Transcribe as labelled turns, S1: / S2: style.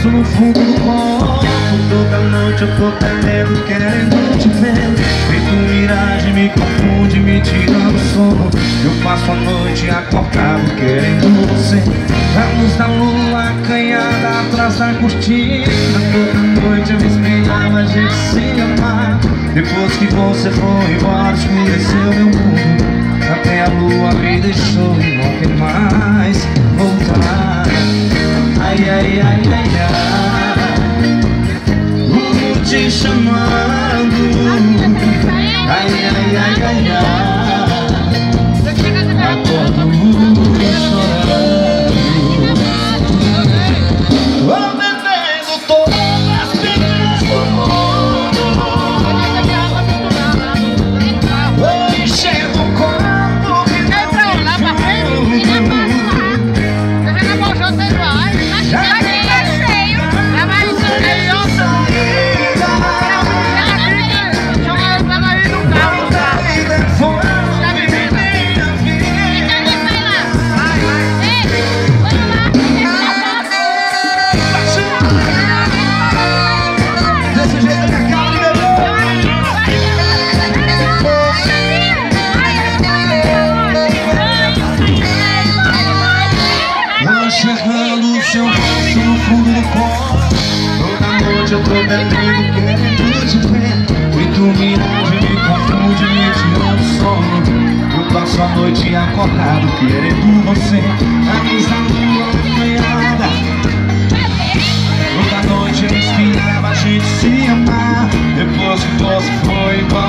S1: beijo no fundo do copo. Toda noite eu tô perdendo, querendo te ver. Feito miragem, me confunde, me tirando o sono. Eu passo a noite acordado, querendo você. A luz da lua acanhada atrás da cortina. Toda noite eu esperava a gente se amar. Depois que você foi embora, escureceu meu mundo. Até a lua me deixou e não quer mais voltar. Ai, ai, ai, ai, ai, te chamando. Ai, ai, ai, ai, ai, acordo chorando. Vou bebendo todas as pedras do mundo. Vou enchendo o copo que não tem fundo. Enxergando o seu rosto no fundo do copo. Toda noite eu tô bebendo, querendo te ver. E tu miragem me confunde, me tirando o sono. Eu passo a noite acordado, querendo você. A luz da lua acanhada. Toda noite eu esperava a gente se amar. Depois que você foi embora,